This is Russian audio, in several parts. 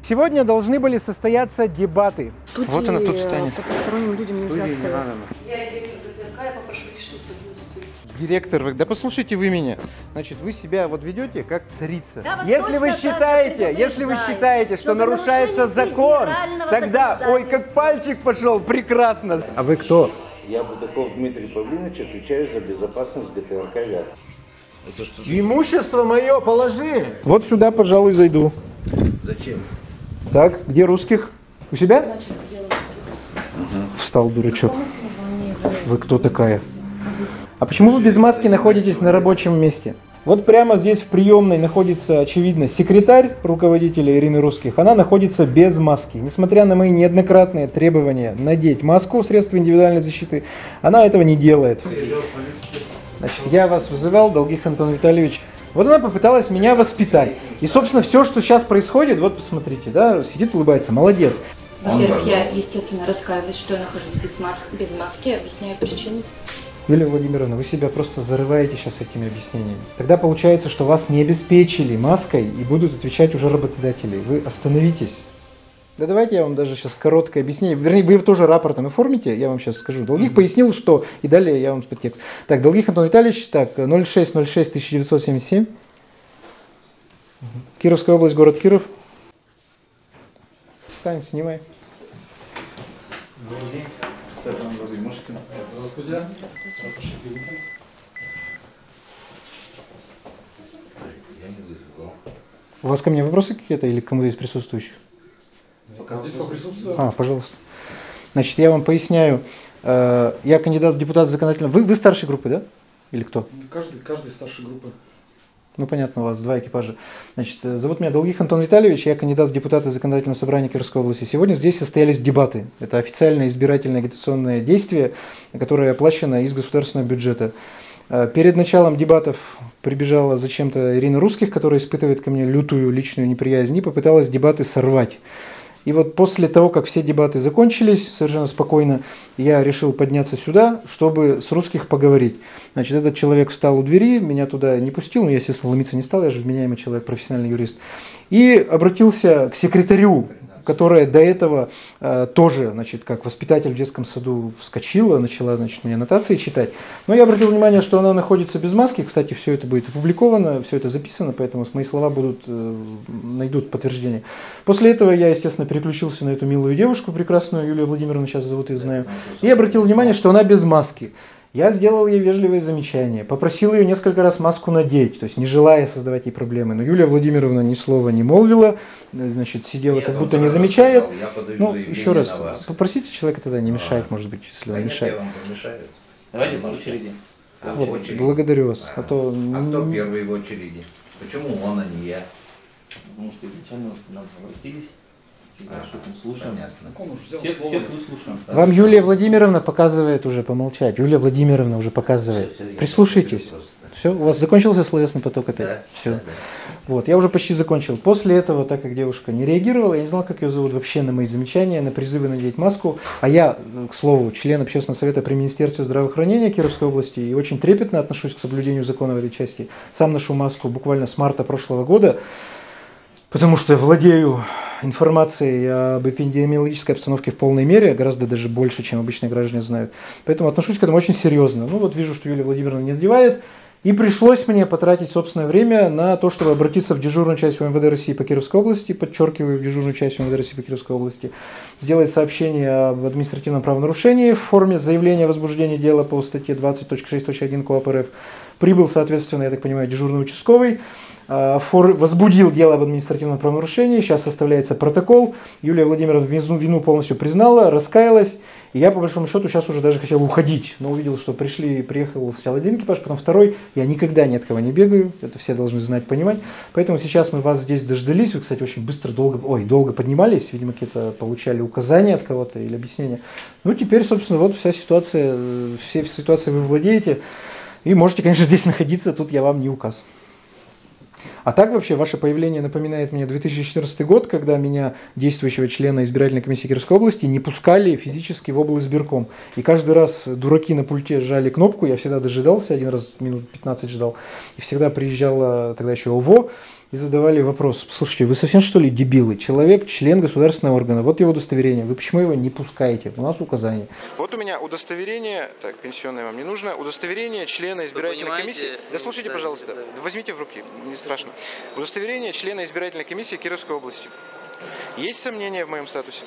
Сегодня должны были состояться дебаты. Тут вот она тут встанет. Посторонним людям нельзя стоять. Я директор ГТРК, я попрошу лишний студию. Директор, да послушайте вы меня. Значит, вы себя вот ведете как царица. Да, если вы считаете, что нарушается закон, тогда, ой, как пальчик пошел, прекрасно. А вы кто? Я Будаков Дмитрий Павлинович, отвечаю за безопасность ГТРК «Вятка». Имущество мое положи. Вот сюда, пожалуй, зайду. Зачем? Так, где русских? У себя? Встал дурачок. Вы кто такая? А почему вы без маски находитесь на рабочем месте? Вот прямо здесь в приемной находится, очевидно, секретарь руководителя Ирины Русских. Она находится без маски. Несмотря на мои неоднократные требования надеть маску, средства индивидуальной защиты, она этого не делает. Значит, я вас вызывал, Долгих Антон Витальевич. Вот она попыталась меня воспитать. И, собственно, все, что сейчас происходит, вот посмотрите, да, сидит, улыбается, молодец. Во-первых, я, естественно, раскаиваюсь, что я нахожусь без маски, объясняю причину. Юлия Владимировна, вы себя просто зарываете сейчас этими объяснениями. Тогда получается, что вас не обеспечили маской и будут отвечать уже работодатели. Вы остановитесь. Да давайте я вам даже сейчас короткое объяснение. Вернее, вы тоже рапортом оформите, я вам сейчас скажу. Долгих пояснил, что... И далее я вам подтекст. Так, Долгих Антон Витальевич, так, 06.06.1977. Кировская область, город Киров. Тань, снимай. Добрый день. Здравствуйте. У вас ко мне вопросы какие-то или к кому-то из присутствующих? Здесь по присутствию. Пожалуйста. Значит, я вам поясняю. Я кандидат в депутаты законодательного... Вы старшей группы, да? Или кто? Каждый старшей группы. Ну, понятно, у вас два экипажа. Значит, зовут меня Долгих Антон Витальевич, я кандидат в депутаты законодательного собрания Кировской области. Сегодня здесь состоялись дебаты. Это официальное избирательное агитационное действие, которое оплачено из государственного бюджета. Перед началом дебатов прибежала зачем-то Ирина Русских, которая испытывает ко мне лютую личную неприязнь, и попыталась дебаты сорвать. И вот после того, как все дебаты закончились совершенно спокойно, я решил подняться сюда, чтобы с Русских поговорить. Значит, этот человек встал у двери, меня туда не пустил, но я, естественно, ломиться не стал, я же вменяемый человек, профессиональный юрист. И обратился к секретарю, которая до этого тоже, значит, как воспитатель в детском саду вскочила, начала, значит, мне аннотации читать. Но я обратил внимание, что она находится без маски. Кстати, все это будет опубликовано, все это записано, поэтому мои слова найдут подтверждение. После этого я, естественно, переключился на эту милую девушку прекрасную, Юлию Владимировну, сейчас зовут ее, знаю, и обратил внимание, что она без маски. Я сделал ей вежливые замечания, попросил ее несколько раз маску надеть, то есть не желая создавать ей проблемы. Но Юлия Владимировна ни слова не молвила, значит, сидела как будто не замечает. Ну, еще раз, попросите человека тогда не мешать, может быть, если он мешает. Давайте по очереди. Вот, благодарю вас. А кто первый в очереди? Почему он, а не я? Потому что изначально к нам обратились. Слушаем. Всех выслушаем. Вам Юлия Владимировна показывает уже помолчать. Юлия Владимировна уже показывает. Прислушайтесь. Все, у вас закончился словесный поток опять? Да. Все. Да. Вот, я уже почти закончил. После этого, так как девушка не реагировала, я не знал, как ее зовут вообще на мои замечания, на призывы надеть маску. А я, к слову, член общественного совета при Министерстве здравоохранения Кировской области и очень трепетно отношусь к соблюдению закона в этой части. Сам ношу маску буквально с марта прошлого года, потому что я владею информацией об эпидемиологической обстановке в полной мере, гораздо даже больше, чем обычные граждане знают. Поэтому отношусь к этому очень серьезно. Ну вот вижу, что Юлия Владимировна не надевает. И пришлось мне потратить собственное время на то, чтобы обратиться в дежурную часть УМВД России по Кировской области, подчеркиваю, в дежурную часть УМВД России по Кировской области, сделать сообщение об административном правонарушении в форме заявления о возбуждении дела по статье 20.6.1 КоАП РФ. Прибыл, соответственно, я так понимаю, дежурный участковый, возбудил дело об административном правонарушении, сейчас составляется протокол. Юлия Владимировна вину полностью признала, раскаялась. И я, по большому счету, сейчас уже даже хотел уходить, но увидел, что приехал сначала один экипаж, потом второй. Я никогда ни от кого не бегаю, это все должны знать, понимать. Поэтому сейчас мы вас здесь дождались. Вы, кстати, очень быстро, долго поднимались, видимо, какие-то получали указания от кого-то или объяснения. Ну, теперь, собственно, вот вся ситуация, все ситуации вы владеете. И можете, конечно, здесь находиться, тут я вам не указ. А так вообще ваше появление напоминает мне 2014 год, когда меня, действующего члена избирательной комиссии Кировской области, не пускали физически в облсбирком. И каждый раз дураки на пульте сжали кнопку, я всегда дожидался, один раз минут 15 ждал. И всегда приезжала тогда еще ОВО, и задавали вопрос: слушайте, вы совсем что ли дебилы? Человек, член государственного органа, вот его удостоверение, вы почему его не пускаете? У нас указание. Вот у меня удостоверение, так, пенсионное вам не нужно, удостоверение члена избирательной комиссии. Да слушайте, пожалуйста, возьмите в руки, не страшно. Удостоверение члена избирательной комиссии Кировской области. Есть сомнения в моем статусе?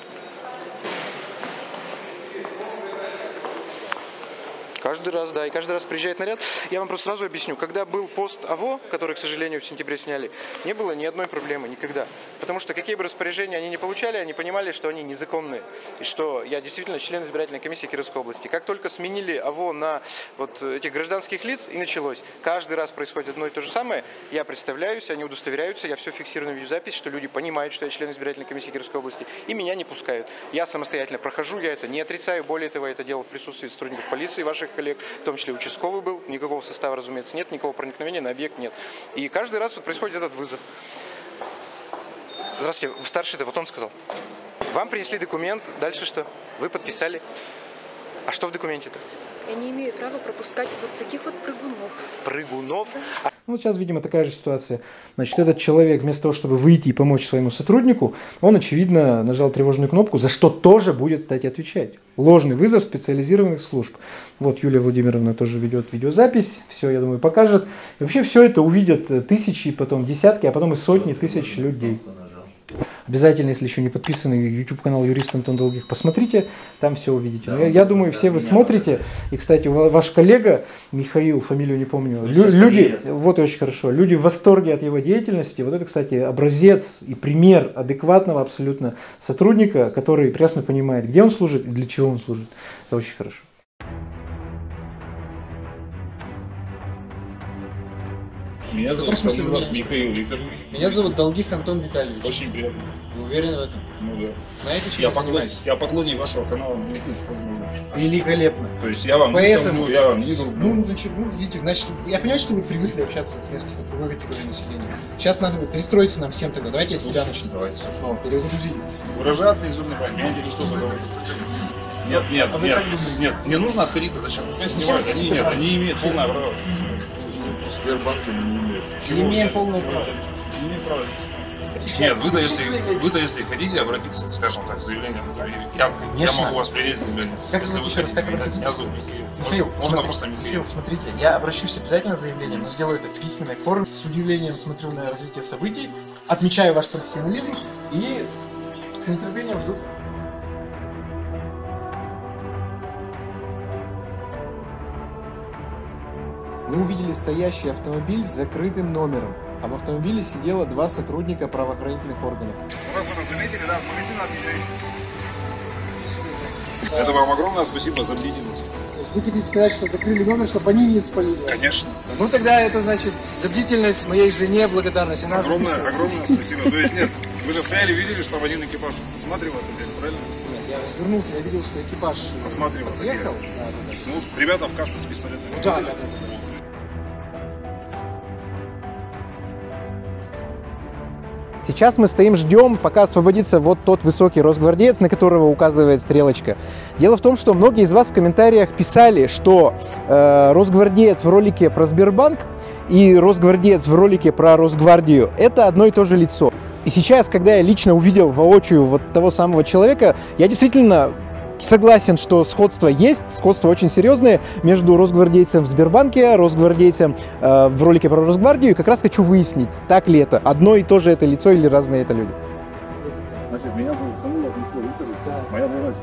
Каждый раз, да, и каждый раз приезжает наряд. Я вам просто сразу объясню. Когда был пост АВО, который, к сожалению, в сентябре сняли, не было ни одной проблемы, никогда. Потому что какие бы распоряжения они не получали, они понимали, что они незаконные. И что я действительно член избирательной комиссии Кировской области. Как только сменили АВО на вот этих гражданских лиц, и началось. Каждый раз происходит одно и то же самое. Я представляюсь, они удостоверяются, я все фиксирую на видеозапись, что люди понимают, что я член избирательной комиссии Кировской области, и меня не пускают. Я самостоятельно прохожу, я это не отрицаю. Более того, я это делал в присутствии сотрудников полиции, ваших коллег, в том числе участковый был, никакого состава, разумеется, нет, никакого проникновения на объект нет. И каждый раз вот происходит этот вызов. Здравствуйте, старший-то вот он сказал. Вам принесли документ, дальше что? Вы подписали. А что в документе-то? Я не имею права пропускать вот таких вот прыгунов. Прыгунов? Ну, вот сейчас, видимо, такая же ситуация. Значит, этот человек вместо того, чтобы выйти и помочь своему сотруднику, он, очевидно, нажал тревожную кнопку, за что тоже будет, кстати, отвечать. Ложный вызов специализированных служб. Вот Юлия Владимировна тоже ведет видеозапись, все, я думаю, покажет. И вообще все это увидят тысячи, потом десятки, а потом и сотни тысяч людей. Обязательно, если еще не подписаны, YouTube-канал Юрист Антон Долгих, посмотрите, там все увидите. Да, я думаю, все вы смотрите. И, кстати, ваш коллега, Михаил, фамилию не помню, люди, вот очень хорошо, люди в восторге от его деятельности. Вот это, кстати, образец и пример адекватного абсолютно сотрудника, который прекрасно понимает, где он служит и для чего он служит. Это очень хорошо. Меня зовут Михаил Викторович. Меня зовут Долгих Антон Витальевич. Очень приятно. Вы уверены в этом? Ну да. Знаете, чем я занимаюсь? Я поклонник вашего канала. Великолепно. То есть я вам Поэтому, я вам не ну, видите, значит, я понимаю, что вы привыкли общаться с несколько другой категорией населения. Сейчас надо перестроиться нам всем тогда. Давайте я с себя начну. Давайте. Снова перезагрузитесь. Выражаться из умных меня интересует договор. Нет, мне нужно отходить, зачем? Меня снимают, они нет, они имеют полное право. В Сбербанке не имеют. Не имеем полное право. Не имеем права. Нет, вы-то если хотите обратиться, скажем так, с заявлением, я могу вас принять заявление. Как зовут еще раз, как обратиться? Меня зовут Михаил. Михаил, можно просто Михаил. Михаил, смотрите, я обращусь обязательно с заявлением, но сделаю это в письменной форме. С удивлением смотрю на развитие событий, отмечаю ваш профессионализм и с нетерпением жду. Мы увидели стоящий автомобиль с закрытым номером, а в автомобиле сидело 2 сотрудника правоохранительных органов. Раз вы нас заметили, да, в магазин отъезжаете. Это вам огромное спасибо за бдительность. Вы хотите сказать, что закрыли номер, чтобы они не спалили? Конечно. Ну тогда это значит за бдительность моей жене благодарность. Огромное спасибо. То есть нет, вы же стояли, видели, что один экипаж осматривал это дело, правильно? Я развернулся, я видел, что экипаж осматривал. ехал. Ну, ребята в касках с пистолетами. Да. Сейчас мы стоим, ждем, пока освободится вот тот высокий росгвардеец, на которого указывает стрелочка. Дело в том, что многие из вас в комментариях писали, что росгвардеец в ролике про Сбербанк и росгвардеец в ролике про Росгвардию – это одно и то же лицо. И сейчас, когда я лично увидел воочию вот того самого человека, я действительно согласен, что сходство есть, сходство очень серьезное между росгвардейцем в Сбербанке, росгвардейцем в ролике про Росгвардию. И как раз хочу выяснить, так ли это, одно и то же это лицо или разные это люди. Значит, меня зовут Самуил Викторович. Моя должность.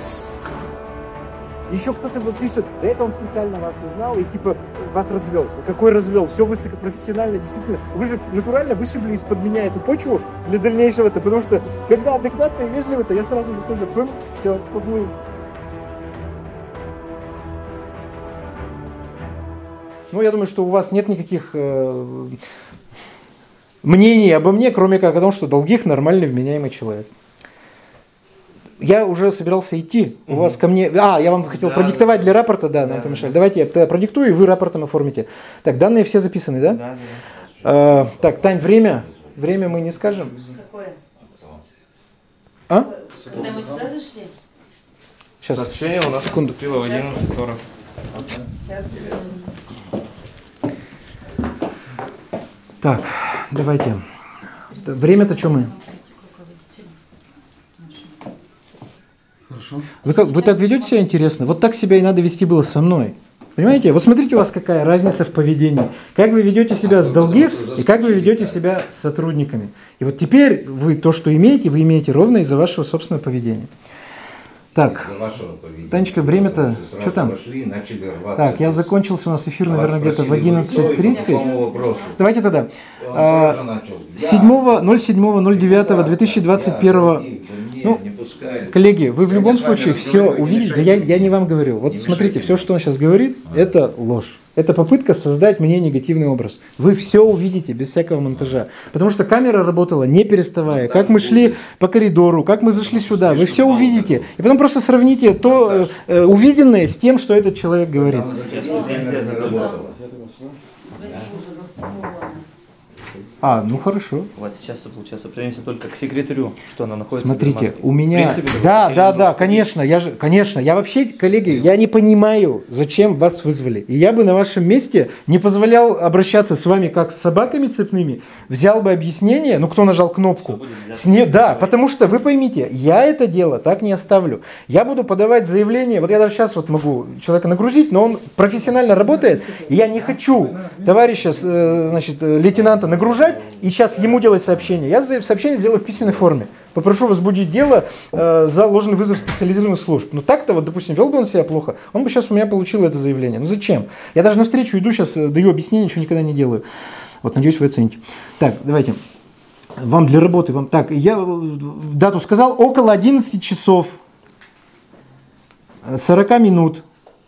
Еще кто-то вот пишет, да это он специально вас узнал и типа вас развел. Какой развел? Все высокопрофессионально, действительно. Вы же натурально вышибли из-под меня эту почву для дальнейшего-то, потому что когда адекватно и вежливо, то я сразу же тоже пым, все, поплыл. Ну, я думаю, что у вас нет никаких мнений обо мне, кроме как о том, что Долгих нормальный, вменяемый человек. Я уже собирался идти. У вас ко мне... я вам хотел продиктовать для рапорта, нам помешали. Давайте я продиктую, и вы рапортом оформите. Так, данные все записаны, да? Да. Так, Тань, время. Время мы не скажем. Какое? А? Когда мы сюда зашли? Сейчас, сообщение у нас поступило в 11:40. Сейчас. Так, давайте. Время-то что мы? Хорошо. Вы так ведете себя интересно? Вот так себя и надо вести было со мной. Понимаете? Вот смотрите, у вас какая разница в поведении. Как вы ведете себя с долгих и как вы ведете себя с сотрудниками. И вот теперь вы то, что имеете, вы имеете ровно из-за вашего собственного поведения. Так, Танечка, время-то, что там? Так, я закончился, у нас эфир, наверное, где-то в 11:30. Давайте тогда. 07.09.2021. Ну, коллеги, вы в любом случае все увидите, да я не вам говорю. Вот смотрите, все, что он сейчас говорит, это ложь. Это попытка создать мне негативный образ. Вы все увидите без всякого монтажа. Потому что камера работала не переставая. Как мы шли по коридору, как мы зашли сюда. Вы все увидите. И потом просто сравните то увиденное с тем, что этот человек говорит. А, ну хорошо. У вас сейчас, получается, претензия только к секретарю, что она находится. Смотрите, у меня... Да, конечно, я вообще, коллеги, я не понимаю, зачем вас вызвали. И я бы на вашем месте не позволял обращаться с вами как с собаками цепными, взял бы объяснение, ну кто нажал кнопку. Да, потому что, вы поймите, я это дело так не оставлю. Я буду подавать заявление, вот я даже сейчас вот могу человека нагрузить, но он профессионально работает, и я не хочу товарища, значит, лейтенанта нагружать, и сейчас ему делать сообщение. Я сообщение сделаю в письменной форме. Попрошу возбудить дело за ложный вызов специализированных служб. Но так-то, вот, допустим, вел бы он себя плохо, он бы сейчас у меня получил это заявление. Ну зачем? Я даже навстречу иду, сейчас даю объяснение, ничего никогда не делаю. Вот, надеюсь, вы оцените. Так, давайте. Вам для работы, вам так, я дату сказал, около 11 часов 40 минут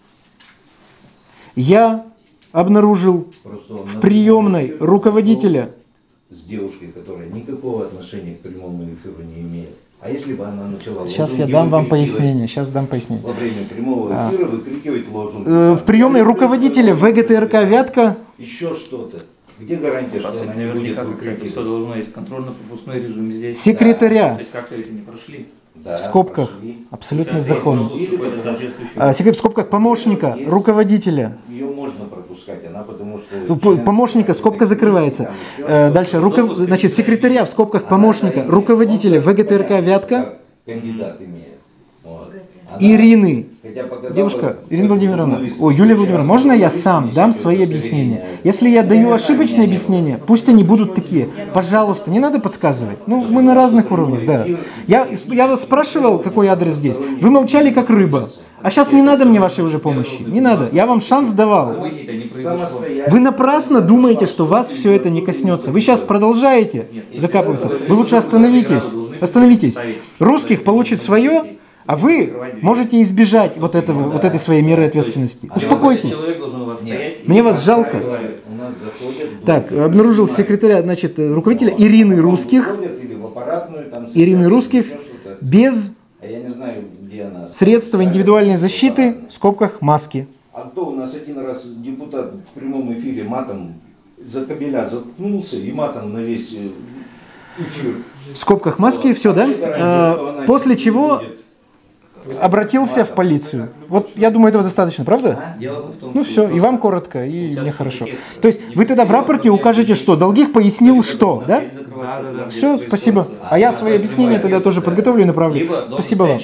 я обнаружил в приемной руководителя с девушкой, которая никакого отношения к прямому эфиру не имеет. А если бы она начала... Сейчас я дам вам пояснение. Сейчас дам пояснение. Во время прямого эфира выкрикивать лозунги. В приемной руководителя ВГТРК «Вятка». Еще что-то. Где гарантия, что она не будет выкрикивать? Все должно есть контрольно-пропускной режим здесь. Секретаря. То есть как-то эти не прошли. Да, в скобках. прошли. Абсолютно законно. В скобках помощника, руководителя. Ее можно пропускать, она потому что... Помощника, скобка закрывается. Дальше, значит, секретаря, в скобках помощника, руководителя ВГТРК «Вятка». Кандидат имеет. Вот. Ирины. Хотя показала, Девушка, Ирина Владимировна, Юлия Владимировна, можно я сам дам свои объяснения? Если я даю ошибочные объяснения, пусть они будут такие. Пожалуйста, не надо подсказывать. Ну, мы на разных уровнях, да. Я вас спрашивал, какой адрес здесь. Вы молчали, как рыба. А сейчас не надо мне вашей уже помощи. Не надо. Я вам шанс давал. Вы напрасно думаете, что вас все это не коснется. Вы сейчас продолжаете закапываться. Вы лучше остановитесь. Остановитесь. Русских получит свое, а вы можете избежать вот этой своей меры ответственности. Успокойтесь. Мне вас жалко. Так, обнаружил секретаря, значит, руководителя Ирины Русских. Ирины Русских без средства индивидуальной защиты, в скобках маски. А то у нас один раз депутат в прямом эфире матом за кабеля заткнулся и матом на весь эфир. В скобках маски, все, да? После чего обратился в полицию. Вот я думаю, этого достаточно, правда? Ну все, и вам коротко, и мне хорошо. То есть вы тогда в рапорте укажете, что Долгих пояснил, что, да? Все, спасибо. А я свои объяснения тогда тоже подготовлю и направлю. Спасибо вам.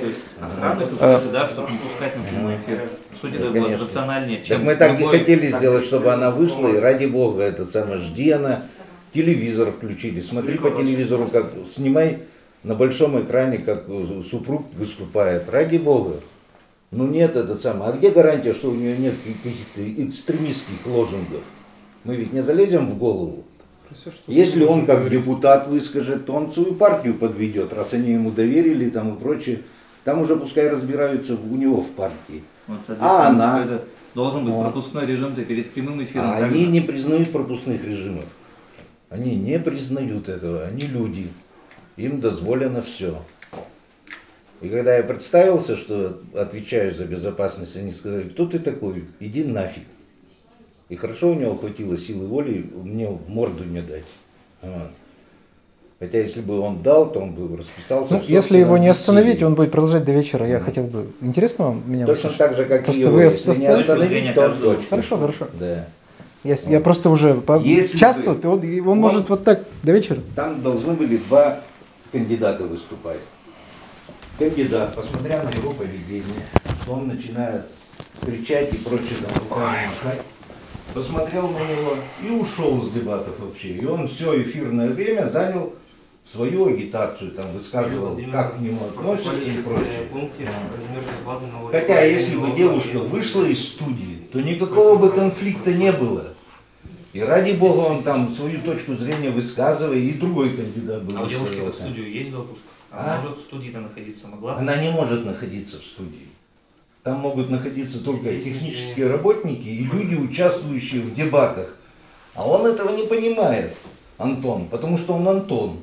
Так мы так и хотели сделать, чтобы она вышла, и ради бога, это самое, жди она, телевизор включили, смотри по телевизору, как снимай на большом экране, как супруг выступает, ради бога. Ну нет, это самое. А где гарантия, что у нее нет каких-то экстремистских лозунгов? Мы ведь не залезем в голову. Если он как депутат выскажет, то он свою партию подведет, раз они ему доверили там и прочее. Там уже пускай разбираются у него в партии. Вот, а она... Должен быть пропускной режим перед прямым эфиром. А они не признают пропускных режимов. Они не признают этого, они люди. Им дозволено все. И когда я представился, что отвечаю за безопасность, они сказали, кто ты такой, иди нафиг. И хорошо у него хватило силы воли мне в морду не дать. Вот. Хотя если бы он дал, то он бы расписался. Ну, если его не остановить, он будет продолжать до вечера. Я хотел бы... Интересно вам меня точно услышать? так же, как просто и его. вы Если не остановить, то он точно. Хорошо, хорошо. Да. Я просто уже часто, он может вот так до вечера. Там должны были два кандидата выступать. Кандидат, посмотря на его поведение, он начинает кричать и прочее, там, руками махать. Посмотрел на него и ушел с дебатов вообще. И он все эфирное время занял свою агитацию, там высказывал, как к нему относятся и прочее. Хотя, если бы девушка вышла из студии, то никакого бы конфликта не было. И ради бога он там свою точку зрения высказывает, и другой кандидат был. А у девушки-то в студию есть допуск? Она может в студии-то находиться, могла? Она не может находиться в студии. Там могут находиться только технические работники и люди, участвующие в дебатах. А он этого не понимает, Антон, потому что он Антон.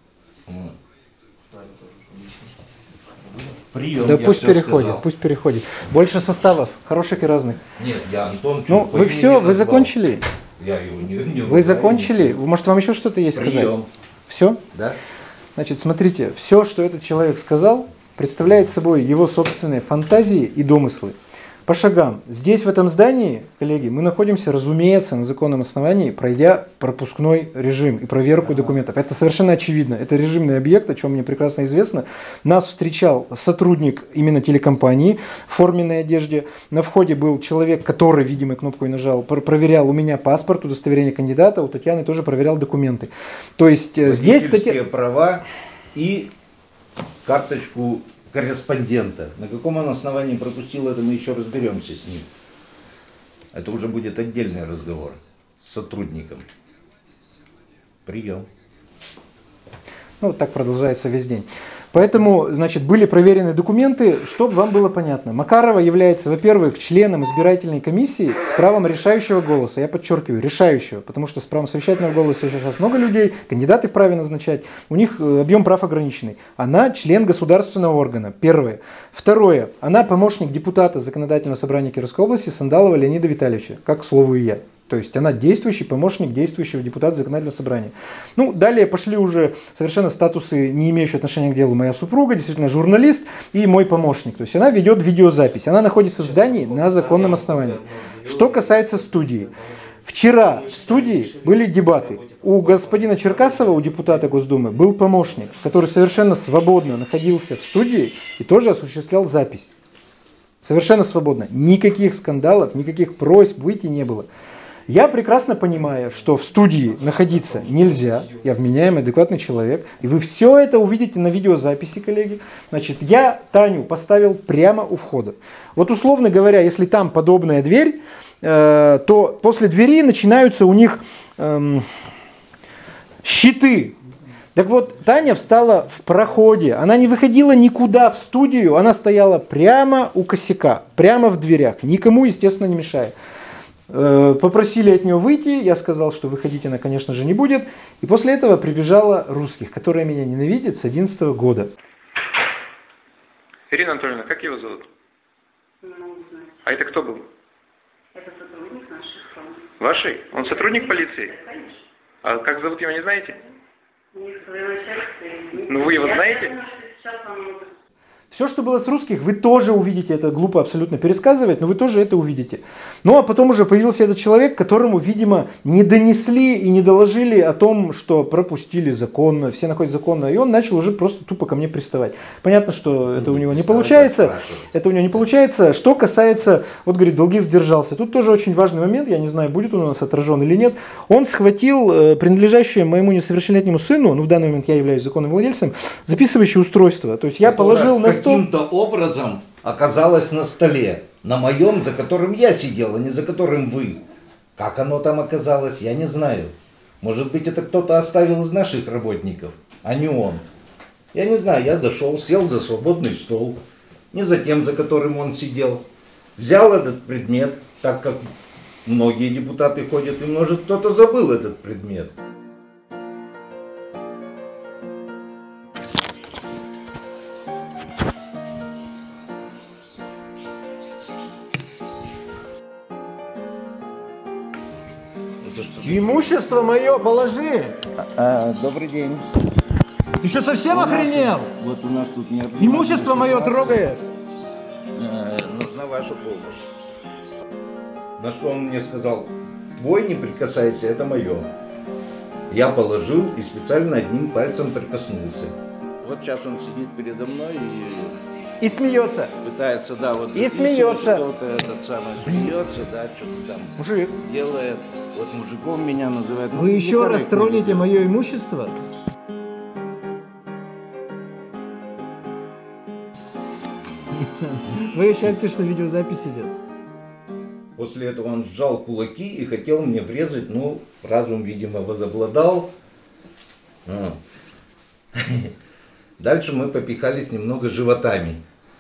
Прием, да пусть переходит. Больше составов, хороших и разных. Нет, я Антон. Ну, вы все, вы закончили? Я его не Вы закончили? Может, вам еще что-то есть сказать? Все? Да. Значит, смотрите, все, что этот человек сказал, представляет собой его собственные фантазии и домыслы. По шагам. Здесь, в этом здании, коллеги, мы находимся, разумеется, на законном основании, пройдя пропускной режим и проверку документов. Это совершенно очевидно. Это режимный объект, о чем мне прекрасно известно. Нас встречал сотрудник именно телекомпании в форменной одежде. На входе был человек, который, видимо, кнопку нажал, проверял у меня паспорт, удостоверение кандидата, у Татьяны тоже проверял документы. То есть здесь... права и карточку корреспондента. На каком он основании пропустил это, мы еще разберемся с ним. Это уже будет отдельный разговор с сотрудником. Прием. Ну, вот так продолжается весь день. Поэтому, значит, были проверены документы, чтобы вам было понятно. Макарова является, во-первых, членом избирательной комиссии с правом решающего голоса. Я подчеркиваю, решающего, потому что с правом совещательного голоса сейчас много людей, кандидаты вправе назначать, у них объем прав ограниченный. Она член государственного органа, первое. Второе, она помощник депутата Законодательного собрания Кировской области Сандалова Леонида Витальевича, как к слову и я. То есть она действующий помощник действующего депутата Законодательного собрания. Ну, далее пошли уже совершенно статусы, не имеющие отношения к делу. Моя супруга, действительно журналист и мой помощник. То есть она ведет видеозапись. Она находится в здании на законном основании. Что касается студии. Вчера в студии были дебаты. У господина Черкасова, у депутата Госдумы, был помощник, который совершенно свободно находился в студии и тоже осуществлял запись. Совершенно свободно. Никаких скандалов, никаких просьб выйти не было. Я прекрасно понимаю, что в студии находиться нельзя, я вменяемый, адекватный человек, и вы все это увидите на видеозаписи, коллеги. Значит, я Таню поставил прямо у входа. Вот условно говоря, если там подобная дверь, то после двери начинаются у них щиты. Так вот, Таня встала в проходе, она не выходила никуда в студию, она стояла прямо у косяка, прямо в дверях, никому, естественно, не мешая. Попросили от нее выйти, я сказал, что выходить она, конечно же, не будет. И после этого прибежала русских, которая меня ненавидит с 2011 года. Ирина Анатольевна, как его зовут? Не могу знать. А это кто был? Это сотрудник наших фондов. Вашей? Он сотрудник полиции? Да, конечно. А как зовут его, не знаете? У них свое начальство. Ну вы его знаете? Я думаю, что сейчас вам... Все, что было с русских, вы тоже увидите, это глупо абсолютно пересказывать, но вы тоже это увидите. Ну а потом уже появился этот человек, которому, видимо, не донесли и не доложили о том, что пропустили законно, все находятся законно, и он начал уже просто тупо ко мне приставать. Понятно, что это у него не получается, Что касается, вот говорит, долгих сдержался. Тут тоже очень важный момент, я не знаю, будет он у нас отражен или нет. Он схватил принадлежащее моему несовершеннолетнему сыну, ну в данный момент я являюсь законным владельцем, записывающее устройство. То есть я положил на стол... Каким-то образом оказалось на столе, на моем, за которым я сидел, а не за которым вы. Как оно там оказалось, я не знаю. Может быть, это кто-то оставил из наших работников, а не он. Я не знаю, я зашел, сел за свободный стол, не за тем, за которым он сидел. Взял этот предмет, так как многие депутаты ходят, и может кто-то забыл этот предмет. Имущество мое положи! Добрый день. Ты что, совсем охренел? Вот у нас тут не Имущество мое трогает! Нужна ваша помощь. На что он мне сказал, твой не прикасайся, это мое. Я положил и специально одним пальцем прикоснулся. Вот сейчас он сидит передо мной И смеется. пытается, да, вот И смеется. что-то, этот самый, смеется, да, что-то там Мужик, делает. Вот мужиком меня называют. вы еще раз тронете мое имущество? Твое счастье, что видеозапись идет. После этого он сжал кулаки и хотел мне врезать, ну, разум, видимо, возобладал. Дальше мы попихались немного животами.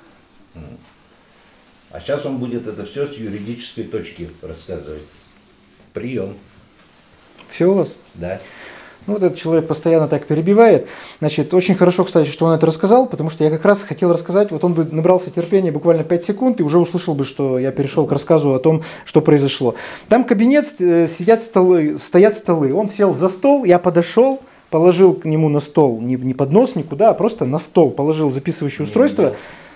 А сейчас он будет это все с юридической точки рассказывать. Прием. Все у вас? Да. Ну, вот этот человек постоянно так перебивает. Значит, очень хорошо, кстати, что он это рассказал, потому что я как раз хотел рассказать, вот он бы набрался терпения буквально 5 секунд и уже услышал бы, что я перешел к рассказу о том, что произошло. Там кабинет, стоят столы. Он сел за стол, я подошел, положил к нему на стол, не поднос никуда, а просто на стол положил записывающее устройство.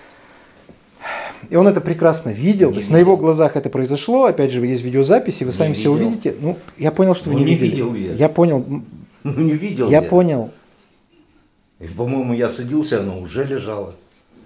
И он это прекрасно видел, то есть на его глазах это произошло, опять же, есть видеозаписи, вы сами все увидите. Ну, я понял, что вы не видели. Я понял. Ну, не видел я. Понял. И, по-моему, я садился, оно уже лежало.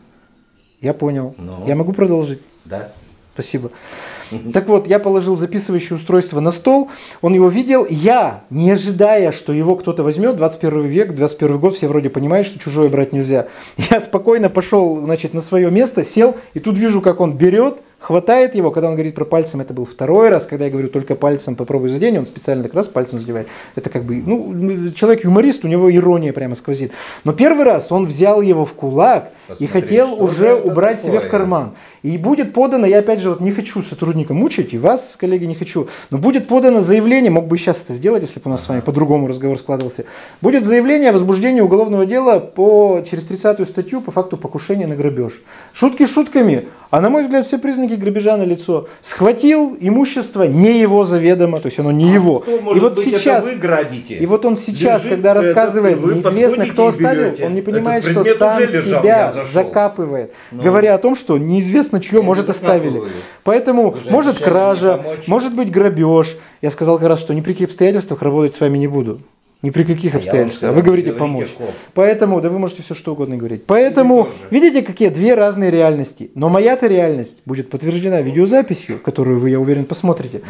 Я понял. Но... Я могу продолжить? Да. Спасибо. Так вот, я положил записывающее устройство на стол, он его видел, я, не ожидая, что его кто-то возьмет, 21 век, 21 год, все вроде понимают, что чужое брать нельзя. Я спокойно пошел, значит, на свое место, сел, и тут вижу, как он берет, хватает его, когда он говорит про пальцем, это был второй раз, когда я говорю только пальцем попробуй задень, он специально так раз пальцем задевает. Это как бы, ну, человек юморист, у него ирония прямо сквозит. Но первый раз он взял его в кулак и хотел уже убрать себе в карман. И будет подано, я опять же вот не хочу сотрудника мучить, и вас, коллеги, не хочу, но будет подано заявление, мог бы и сейчас это сделать, если бы у нас с вами по-другому разговор складывался, будет заявление о возбуждении уголовного дела через 30-ю статью по факту покушения на грабеж. Шутки шутками, а на мой взгляд все признаки грабежа на лицо. Схватил имущество не его заведомо, то есть оно не его. И вот сейчас, вы грабите. И вот он сейчас, когда рассказывает, неизвестно кто оставил, он не понимает, что сам себя закапывает, говоря о том, что неизвестно чье, может оставили. Поэтому может кража, может быть грабеж. Я сказал как раз, что ни при каких обстоятельствах работать с вами не буду. Ни при каких обстоятельствах. Вы говорите помочь. Поэтому, да вы можете все что угодно говорить. Поэтому, видите, какие две разные реальности. Но моя-то реальность будет подтверждена видеозаписью, которую вы, я уверен, посмотрите.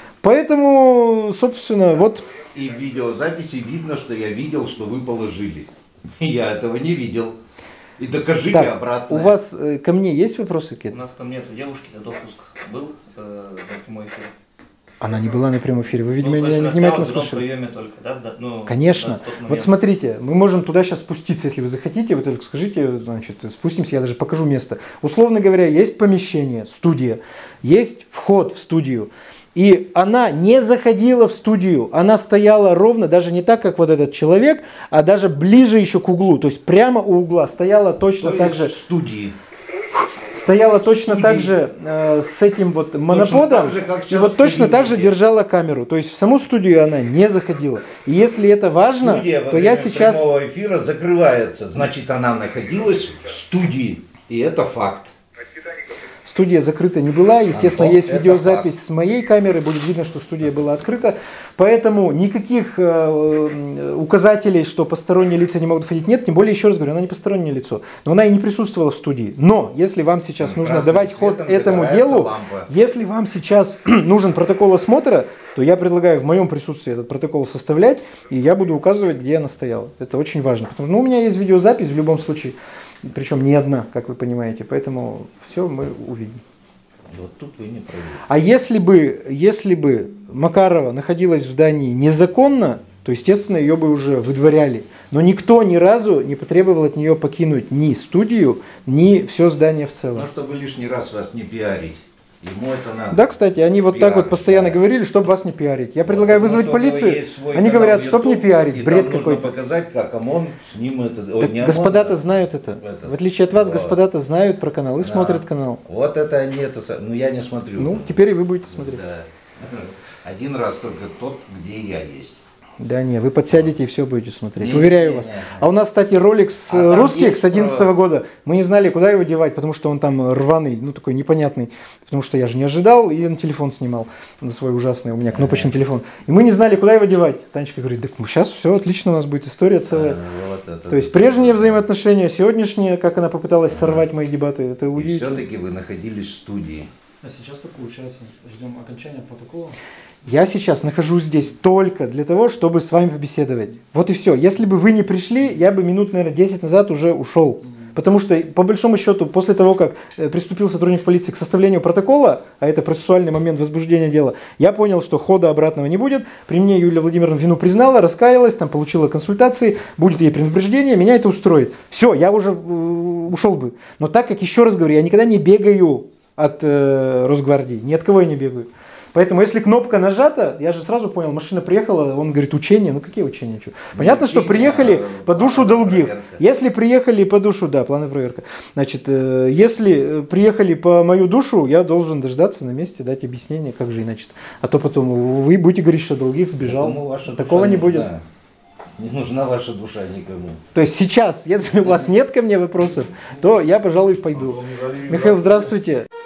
Поэтому, собственно, вот... И в видеозаписи видно, что я видел, что вы положили. Я этого не видел. И докажите так, обратно. У вас ко мне есть вопросы какие-то? У нас ко мне у девушки допуск был на прямой эфир. Она не была на прямом эфире. Вы, видимо, меня невнимательно слушали. Только, да? Ну, конечно. Вот смотрите, мы можем туда сейчас спуститься, если вы захотите. Вы только скажите, значит, спустимся, я даже покажу место. Условно говоря, есть помещение, студия, есть вход в студию. И она не заходила в студию, она стояла ровно, даже не так, как вот этот человек, а даже ближе еще к углу. То есть прямо у угла стояла точно так же. В студии. Стояла точно так же с этим вот моноподом, и вот точно так же держала камеру. То есть в саму студию она не заходила. И если это важно, Студия то я сейчас... прямого эфира закрывается, значит она находилась в студии, и это факт. Студия закрыта не была, естественно, есть видеозапись с моей камеры, будет видно, что студия была открыта. Поэтому никаких указателей, что посторонние лица не могут входить, нет. Тем более, еще раз говорю, она не постороннее лицо. Но она и не присутствовала в студии. Но если вам сейчас нужно давать ход этому делу, если вам сейчас нужен протокол осмотра, то я предлагаю в моем присутствии этот протокол составлять, и я буду указывать, где она стояла. Это очень важно. Потому что у меня есть видеозапись в любом случае. Причем не одна, как вы понимаете, поэтому все мы увидим. Вот тут вы не правы. А если бы Макарова находилась в здании незаконно, то, естественно, ее бы уже выдворяли. Но никто ни разу не потребовал от нее покинуть ни студию, ни все здание в целом. Ну, чтобы лишний раз вас не пиарить. Ему это надо. Да, кстати, они вот так вот постоянно говорили, чтобы вас не пиарить. Я предлагаю вызвать полицию, они говорят, чтобы не пиарить, бред какой-то. Показать, как ОМОН с ним это... Господа-то знают это. В отличие от вас, господа-то знают про канал и смотрят канал. Вот это они, ну я не смотрю. Ну, теперь и вы будете смотреть. Да. Один раз только тот, где я есть. Да не, вы подсядете и все будете смотреть. Не, Уверяю не, вас. не. А у нас, кстати, ролик с А там русских есть с 11 года. Мы не знали, куда его девать, потому что он там рваный, ну такой непонятный. Потому что я же не ожидал, и на телефон снимал. На свой ужасный у меня кнопочный телефон. И мы не знали, куда его девать. Танечка говорит, так сейчас все отлично, у нас будет история целая. То есть прежние взаимоотношения, сегодняшние, как она попыталась сорвать мои дебаты, это И удивительно. все-таки вы находились в студии. А сейчас-то получается, ждем окончания протокола. Я сейчас нахожусь здесь только для того, чтобы с вами побеседовать. Вот и все. Если бы вы не пришли, я бы минут, наверное, 10 назад уже ушел. Потому что, по большому счету, после того, как приступил сотрудник полиции к составлению протокола, а это процессуальный момент возбуждения дела, я понял, что хода обратного не будет. При мне Юлия Владимировна вину признала, раскаялась, там получила консультации, будет ей предупреждение, меня это устроит. Все, я уже ушел бы. Но так как, еще раз говорю, я никогда не бегаю от Росгвардии, ни от кого я не бегаю. Поэтому, если кнопка нажата, я же сразу понял, машина приехала, он говорит, учения, ну какие учения? Что? Понятно, что приехали по душу долгих. Если приехали по душу, да, плановая проверка. Значит, если приехали по мою душу, я должен дождаться на месте, дать объяснение, как же иначе. А то потом вы будете говорить, что долгих сбежал. Такого не будет. Не нужна ваша душа никому. То есть сейчас, если у вас нет ко мне вопросов, то я, пожалуй, пойду. Михаил, здравствуйте.